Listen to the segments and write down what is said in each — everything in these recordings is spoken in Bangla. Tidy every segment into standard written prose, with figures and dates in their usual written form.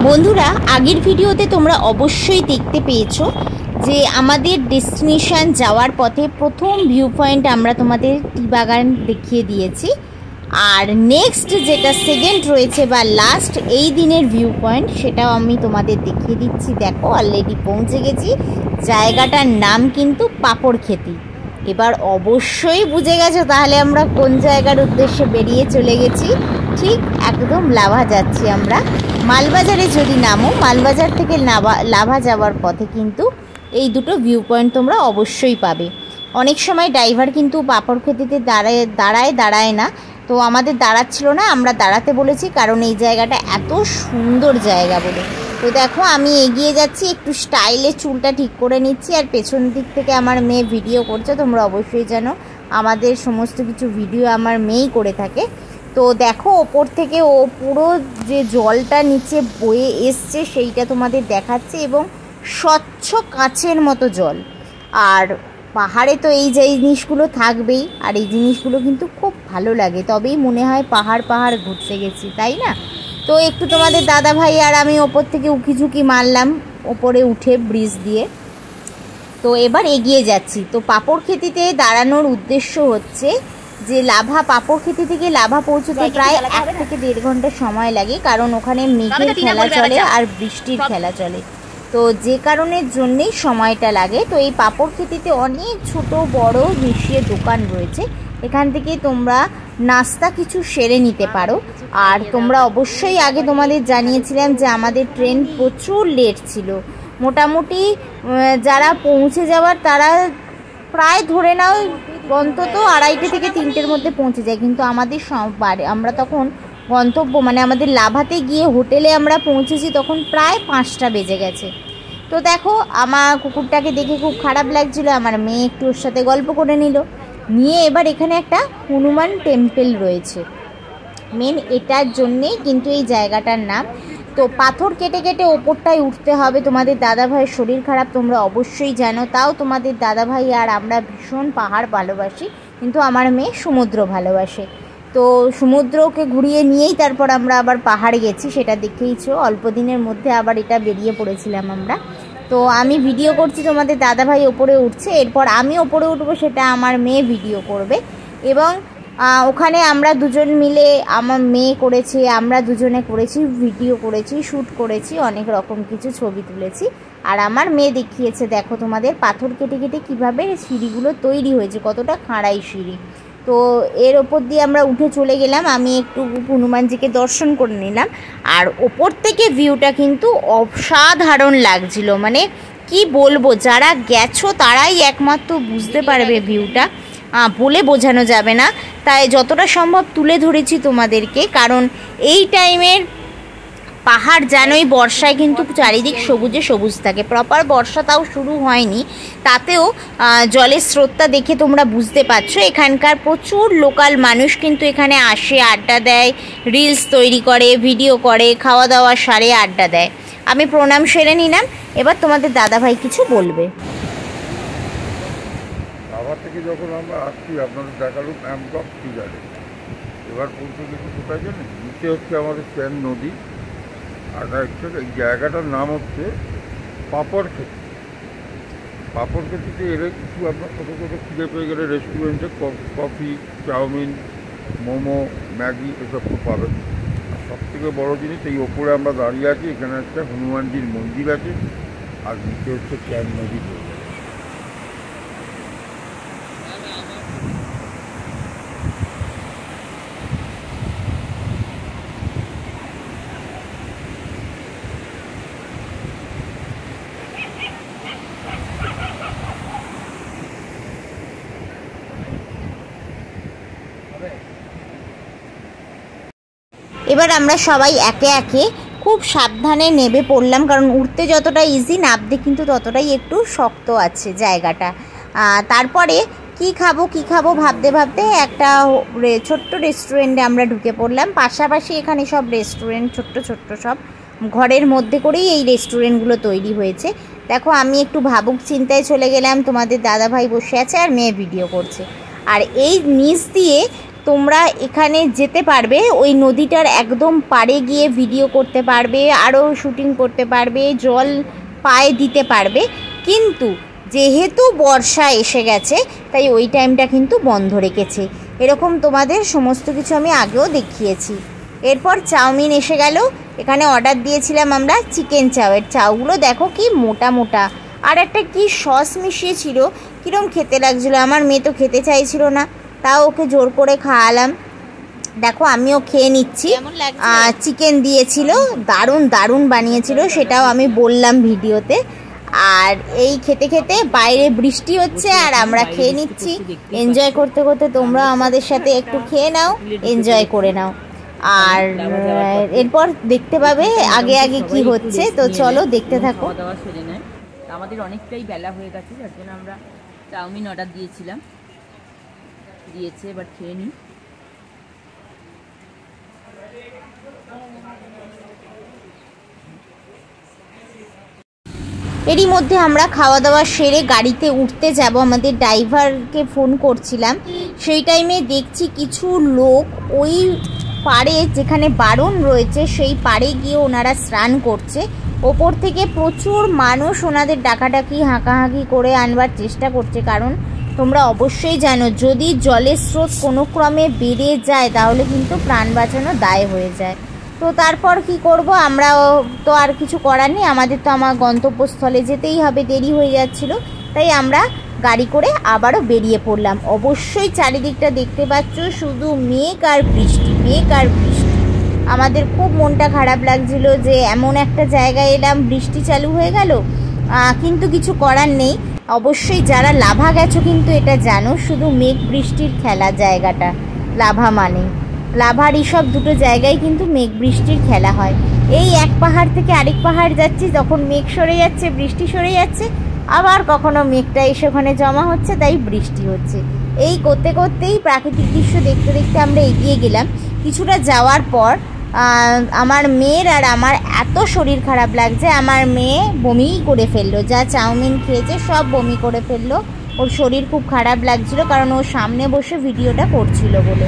বন্ধুরা, আগের ভিডিওতে তোমরা অবশ্যই দেখতে পেয়েছো যে আমাদের ডেস্টিনেশন যাওয়ার পথে প্রথম ভিউ পয়েন্ট আমরা তোমাদের টি বাগান দেখিয়ে দিয়েছি। আর নেক্সট যেটা সেকেন্ড রয়েছে বা লাস্ট এই দিনের ভিউ পয়েন্ট, সেটাও আমি তোমাদের দেখিয়ে দিচ্ছি। দেখো, অলরেডি পৌঁছে গেছি। জায়গাটার নাম কিন্তু পাপড়খেতি। এবার অবশ্যই বুঝে গেছো তাহলে আমরা কোন জায়গার উদ্দেশ্যে বেরিয়ে চলে গেছি। ঠিক একদম লাভা যাচ্ছি আমরা। মালবাজারে যদি নামো, মালবাজার থেকে লাভা যাওয়ার পথে কিন্তু এই দুটো ভিউ পয়েন্ট তোমরা অবশ্যই পাবে। অনেক সময় ড্রাইভার কিন্তু পাপড়খেতিতে দাঁড়ায় না, তো আমাদের দাঁড়াচ্ছিল না, আমরা দাঁড়াতে বলেছি কারণ এই জায়গাটা এত সুন্দর জায়গা বলে। তো দেখো, আমি এগিয়ে যাচ্ছি, একটু স্টাইলে চুলটা ঠিক করে নিচ্ছি, আর পেছন দিক থেকে আমার মেয়ে ভিডিও করছে। তোমরা অবশ্যই জানো আমাদের সমস্ত কিছু ভিডিও আমার মেয়েই করে থাকে। তো দেখো, ওপর থেকে ও পুরো যে জলটা নিচে বয়ে এসছে সেইটা তোমাদের দেখাচ্ছে, এবং স্বচ্ছ কাঁচের মতো জল। আর পাহাড়ে তো এই যে জিনিসগুলো থাকবেই, আর এই জিনিসগুলো কিন্তু খুব ভালো লাগে, তবেই মনে হয় পাহাড় ঘুরতে গেছি, তাই না? তো একটু তোমাদের দাদা ভাই আর আমি ওপর থেকে উকিঝুঁকি মারলাম ওপরে উঠে ব্রিজ দিয়ে। তো এবার এগিয়ে যাচ্ছি। তো পাপড়খেতিতে দাঁড়ানোর উদ্দেশ্য হচ্ছে যে পাপড়খেতি থেকে লাভা পৌঁছতে প্রায় 1 থেকে 1.5 ঘন্টা সময় লাগে, কারণ ওখানে মেঘের খেলা চলে আর বৃষ্টির খেলা চলে। তো যে কারণের জন্যেই সময়টা লাগে। তো এই পাপড়খেতিতে অনেক ছোট বড় মিশিয়ে দোকান রয়েছে, এখান থেকে তোমরা নাস্তা কিছু সেরে নিতে পারো। আর তোমরা অবশ্যই আগে তোমাদের জানিয়েছিলাম যে আমাদের ট্রেন প্রচুর লেট ছিল। মোটামুটি যারা পৌঁছে যাওয়ার তারা প্রায় ধরে নাও অন্তত 2:30 থেকে 3টের মধ্যে পৌঁছে যায়, কিন্তু আমাদের আমরা তখন গন্তব্য মানে আমাদের লাভাতে গিয়ে হোটেলে আমরা পৌঁছেছি তখন প্রায় 5টা বেজে গেছে। তো দেখো, আমার কুকুরটাকে দেখে খুব খারাপ লাগছিল, আমার মেয়ে একটু ওর সাথে গল্প করে নিয়ে এবার এখানে একটা হনুমান টেম্পল রয়েছে, মেন এটার জন্যেই কিন্তু এই জায়গাটার নাম। তো পাথর কেটে কেটে ওপরটায় উঠতে হবে। তোমাদের দাদাভাইয়ের শরীর খারাপ, তোমরা অবশ্যই জানো, তাও তোমাদের দাদাভাই আর আমরা ভীষণ পাহাড় ভালোবাসি, কিন্তু আমার মেয়ে সমুদ্র ভালোবাসে। তো সমুদ্রকে ঘুরিয়ে নিয়েই তারপর আমরা আবার পাহাড়ে গেছি, সেটা দেখেইছো। অল্প দিনের মধ্যে আবার এটা বেরিয়ে পড়েছিলাম আমরা। তো আমি ভিডিও করছি, তোমাদের দাদাভাই ওপরে উঠছে, এরপর আমি ওপরে উঠবো, সেটা আমার মেয়ে ভিডিও করবে। এবং ওখানে আমরা দুজন মিলে, আমার মেয়ে করেছে, আমরা দুজনে করেছি, ভিডিও করেছি, শ্যুট করেছি, অনেক রকম কিছু ছবি তুলেছি। আর আমার মেয়ে দেখিয়েছে, দেখো তোমাদের পাথর কেটে কেটে কীভাবে সিঁড়িগুলো তৈরি হয়েছে, কতটা খাড়াই সিঁড়ি। তো এর ওপর দিয়ে আমরা উঠে চলে গেলাম, আমি একটু হনুমানজিকে দর্শন করে নিলাম। আর ওপর থেকে ভিউটা কিন্তু অসাধারণ লাগছিল, মানে কি বলবো, যারা গেছো তারাই একমাত্র বুঝতে পারবে ভিউটা, বলে বোঝানো যাবে না। তাই যতটা সম্ভব তুলে ধরেছি তোমাদেরকে, কারণ এই টাইমের পাহাড় জানোই বর্ষায় কিন্তু চারিদিক সবুজে সবুজ থাকে। প্রপার বর্ষা তাও শুরু হয়নি, তাতেও জলের স্রোতটা দেখে তোমরা বুঝতে পারছো। এখানকার প্রচুর লোকাল মানুষ কিন্তু এখানে আসে, আড্ডা দেয়, রিলস তৈরি করে, ভিডিও করে, খাওয়া দাওয়া সারে আড্ডা দেয়। আমি প্রণাম সেরে নিলাম, এবার তোমাদের দাদাভাই কিছু বলবে। থেকে যখন আমরা আসছি আপনাদের দেখালো ম্যামটক টি গার্ডেন, এবার পৌঁছে গেছি কোথায় জানেন? নিচে হচ্ছে আমাদের সেন নদী, আর এই জায়গাটার নাম হচ্ছে পাপড়খেতি। পাপড়খেতিতে এলে কিছু আপনার ছোটো ছোটো খিদে পেয়ে গেলে রেস্টুরেন্টে কফি, চাউমিন, মোমো, ম্যাগি এসব পাবেন। আর সবথেকে বড়ো জিনিস, এই ওপরে আমরা দাঁড়িয়ে আছি, এখানে একটা হনুমানজির মন্দির আছে, আর নিচে হচ্ছে সেন নদী। এবার আমরা সবাই একে একে খুব সাবধানে নেমে পড়লাম, কারণ উঠতে যতটা ইজি, নামতে কিন্তু ততটাই একটু শক্ত আছে জায়গাটা। তারপরে কি খাবো ভাবতে ভাবতে একটা ছোট্ট রেস্টুরেন্টে আমরা ঢুকে পড়লাম। পাশাপাশি এখানে সব রেস্টুরেন্ট, ছোট্ট সব ঘরের মধ্যে করেই এই রেস্টুরেন্টগুলো তৈরি হয়েছে। দেখো, আমি একটু ভাবুক চিন্তায় চলে গেলাম, তোমাদের দাদাভাই বসে আছে আর মেয়ে ভিডিও করছে। আর এই নিচ দিয়ে তোমরা এখানে যেতে পারবে, ওই নদীটার একদম পাড়ে গিয়ে ভিডিও করতে পারবে, আরও শুটিং করতে পারবে, জল পায়ে দিতে পারবে। কিন্তু যেহেতু বর্ষা এসে গেছে তাই ওই টাইমটা কিন্তু বন্ধ রেখেছে। এরকম তোমাদের সমস্ত কিছু আমি আগেও দেখিয়েছি। এরপর চাউমিন এসে গেল। এখানে অর্ডার দিয়েছিলাম আমরা চিকেন চাউয়ের। চাউগুলো দেখো কি মোটা মোটা, আর একটা কি সস মিশিয়েছিল, কীরকম খেতে লাগছিলো। আমার মেয়ে তো খেতে চাইছিল না, তাও ওকে জোর করে খাওয়ালাম। দেখো আমিও খেয়ে নিচ্ছি। চিকেন দিয়েছিল, দারুণ দারুণ বানিয়েছিল, সেটাও আমি বললাম ভিডিওতে। আর এই খেতে খেতে বাইরে বৃষ্টি হচ্ছে আর আমরা খেয়ে নিচ্ছি, এনজয় করতে করতে তোমরা আমাদের সাথে একটু খেয়ে নাও, এনজয় করে নাও। আর এরপর দেখতে পাবে আগে আগে কি হচ্ছে, তো চলো দেখতে থাকো। আমাদের অনেকটাই বেলা হয়ে গেছে, যার জন্য আমরা চাউমিন অর্ডার দিয়েছিলাম, দিয়েছে, এবার খেয়ে নিই। এরই মধ্যে আমরা খাওয়া দাওয়া সেরে গাড়িতে উঠতে যাব, আমাদের ড্রাইভারকে ফোন করছিলাম। সেই টাইমে দেখছি কিছু লোক ওই পাড়ে যেখানে বারণ রয়েছে সেই পাড়ে গিয়ে ওনারা স্নান করছে। ওপর থেকে প্রচুর মানুষ ওনাদের ডাকাডাকি হাঁকাহাঁকি করে আনবার চেষ্টা করছে, কারণ তোমরা অবশ্যই জানো যদি জলের স্রোত কোনো ক্রমে বেড়ে যায় তাহলে কিন্তু প্রাণ বাঁচানো দায় হয়ে যায়। তো তারপর কি করব, আমরাও তো আর কিছু করার নেই, আমাদের তো আমার গন্তব্যস্থলে যেতেই হবে, দেরি হয়ে যাচ্ছিল। তাই আমরা গাড়ি করে আবারও বেরিয়ে পড়লাম। অবশ্যই চারিদিকটা দেখতে পাচ্ছ শুধু মেঘ আর বৃষ্টি, মেঘ আর বৃষ্টি। আমাদের খুব মনটা খারাপ লাগছিল যে এমন একটা জায়গায় এলাম, বৃষ্টি চালু হয়ে গেল, কিন্তু কিছু করার নেই। অবশ্যই যারা লাভা গেছো কিন্তু এটা জানো, শুধু মেঘ বৃষ্টির খেলা জায়গাটা লাভা মানে। লাভার এইসব দুটো জায়গায় কিন্তু মেঘ বৃষ্টির খেলা হয়। এই এক পাহাড় থেকে আরেক পাহাড় যাচ্ছি, যখন মেঘ সরে যাচ্ছে বৃষ্টি সরে যাচ্ছে, আবার কখনো মেঘটা এসে ওখানে জমা হচ্ছে, তাই বৃষ্টি হচ্ছে। এই করতে করতেই প্রাকৃতিক দৃশ্য দেখতে দেখতে আমরা এগিয়ে গেলাম। কিছুটা যাওয়ার পর আমার মেয়ের আর আমার এত শরীর খারাপ লাগছে, আমার মেয়ে বমিই করে ফেললো, যা চাউমিন খেয়েছে সব বমি করে ফেললো। ওর শরীর খুব খারাপ লাগছিল, কারণ ওর সামনে বসে ভিডিওটা করছিল বলে।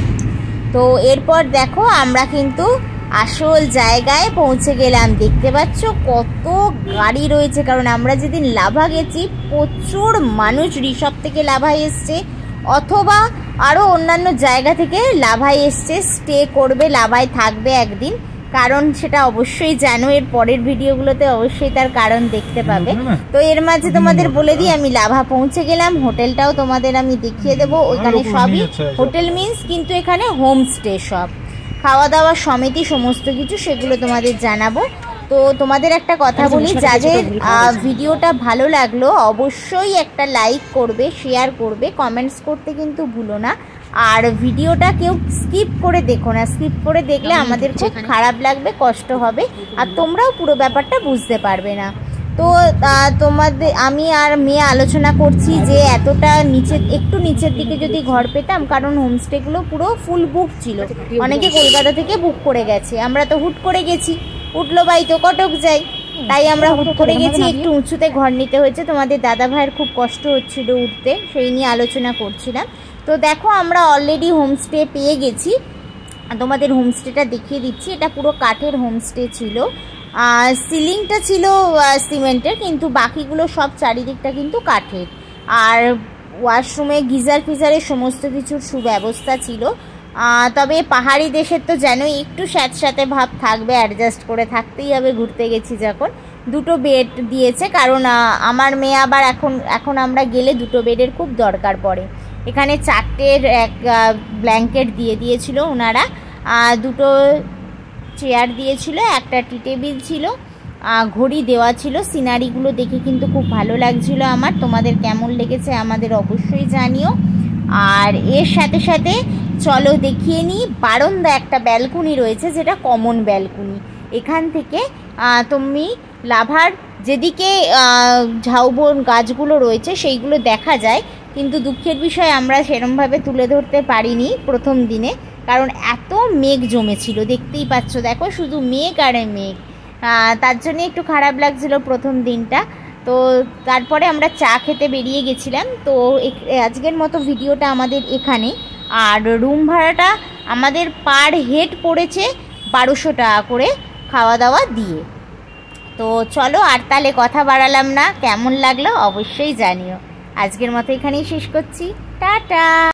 তো এরপর দেখো আমরা কিন্তু আসল জায়গায় পৌঁছে গেলাম। দেখতে পাচ্ছ কত গাড়ি রয়েছে, কারণ আমরা যেদিন লাভা গেছি প্রচুর মানুষ রিসর্ট থেকে লাভায় এসছে, অথবা আরও অন্যান্য জায়গা থেকে লাভায় এসছে, স্টে করবে, লাভায় থাকবে একদিন। কারণ সেটা অবশ্যই জানো, এর পরের ভিডিওগুলোতে অবশ্যই তার কারণ দেখতে পাবে। তো এর মাঝে তোমাদের বলে দিই আমি লাভা পৌঁছে গেলাম, হোটেলটাও তোমাদের আমি দেখিয়ে দেবো। ওইখানে সবই হোটেল মিন্স, কিন্তু এখানে হোমস্টে, সব খাওয়া দাওয়া সমিতি সমস্ত কিছু সেগুলো তোমাদের জানাবো। তো তোমাদের একটা কথা বলি, যাদের ভিডিওটা ভালো লাগলো অবশ্যই একটা লাইক করবে, শেয়ার করবে, কমেন্টস করতে কিন্তু ভুলো না। আর ভিডিওটা কেউ স্কিপ করে দেখো না, স্কিপ করে দেখলে আমাদের খুব খারাপ লাগবে, কষ্ট হবে, আর তোমরাও পুরো ব্যাপারটা বুঝতে পারবে না। তো তোমাদের আমি আর মেয়ে আলোচনা করছি যে এতটা একটু নিচের দিকে যদি ঘর পেতাম, কারণ হোমস্টেগুলো পুরো ফুল বুক ছিল, অনেকে কলকাতা থেকে বুক করে গেছে, আমরা তো হুট করে গেছি, উঠলো বাই তো কটক যাই, তাই আমরা হুট করে গেছি, একটু উঁচুতে ঘর নিতে হয়েছে। তোমাদের দাদা ভাইয়ের খুব কষ্ট হচ্ছিল উঠতে, সেই নিয়ে আলোচনা করছিলাম। তো দেখো আমরা অলরেডি হোমস্টে পেয়ে গেছি, তোমাদের হোমস্টেটা দেখিয়ে দিচ্ছি। এটা পুরো কাঠের হোমস্টে ছিল, সিলিংটা ছিল সিমেন্টের, কিন্তু বাকিগুলো সব চারিদিকটা কিন্তু কাঠের। আর ওয়াশরুমে গিজার ফিজারের সমস্ত কিছুর সুব্যবস্থা ছিল। তবে পাহাড়ি দেশের তো জানোই একটু স্যাঁতস্যাঁতে ভাব থাকবে, অ্যাডজাস্ট করে থাকতেই হবে ঘুরতে গেছি যখন। দুটো বেড দিয়েছে, কারণ আমার মেয়ে আবার এখন আমরা গেলে দুটো বেডের খুব দরকার পড়ে। এখানে 4টের এক ব্ল্যাঙ্কেট দিয়েছিল ওনারা, দুটো চেয়ার দিয়েছিল, একটা টি টেবিল ছিল, ঘড়ি দেওয়া ছিল। সিনারিগুলো দেখে কিন্তু খুব ভালো লাগছিল আমার। তোমাদের কেমন লেগেছে আমাদের অবশ্যই জানিও। আর এর সাথে সাথে চলো দেখিয়ে নিই, বারান্দা একটা ব্যালকনি রয়েছে, যেটা কমন ব্যালকনি। এখান থেকে তুমি লাভার যেদিকে ঝাউবন গাছগুলো রয়েছে সেইগুলো দেখা যায়, কিন্তু দুঃখের বিষয় আমরা সেরমভাবে তুলে ধরতে পারিনি প্রথম দিনে, কারণ এত মেঘ জমেছিল, দেখতেই পাচ্ছ, দেখো শুধু মেঘ আর মেঘ, তার জন্য একটু খারাপ লাগছিল প্রথম দিনটা। তো তারপরে আমরা চা খেতে বেরিয়ে গেছিলাম। তো আজকের মতো ভিডিওটা আমাদের এখানে। আর রুম ভাড়াটা আমাদের পার হেড পড়েছে 1200 টাকা করে খাওয়া দাওয়া দিয়ে। তো চলো আর তাহলে কথা বাড়ালাম না, কেমন লাগলো অবশ্যই জানিও। আজকের মতো এখানেই শেষ করছি, টাটা।